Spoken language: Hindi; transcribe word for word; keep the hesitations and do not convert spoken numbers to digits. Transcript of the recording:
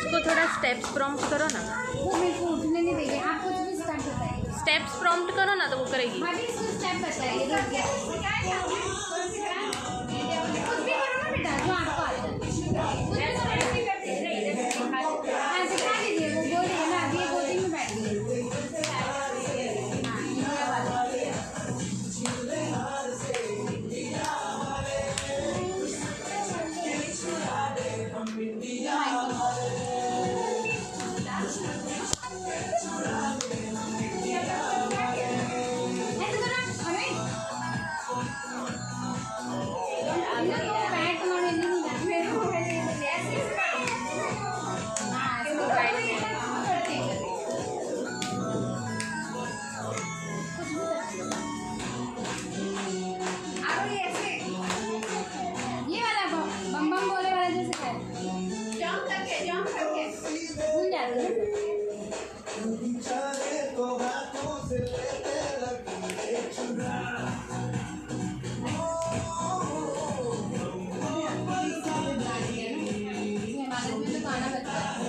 उसको थोड़ा स्टेप्स प्रॉम्प्ट करो ना। वो मेरे को उठने नहीं देगी। आप कुछ भी स्टेप बताइए। स्टेप्स प्रॉम्प्ट करो ना तो वो करेगी। भाभी इसको स्टेप बताइए। कुछ भी करो ना बेटा जो आपको आता है। हाँ सिखा दीजिए। वो बोल रही है ना अभी कोचिंग में बैठ गई। गाना बजता है।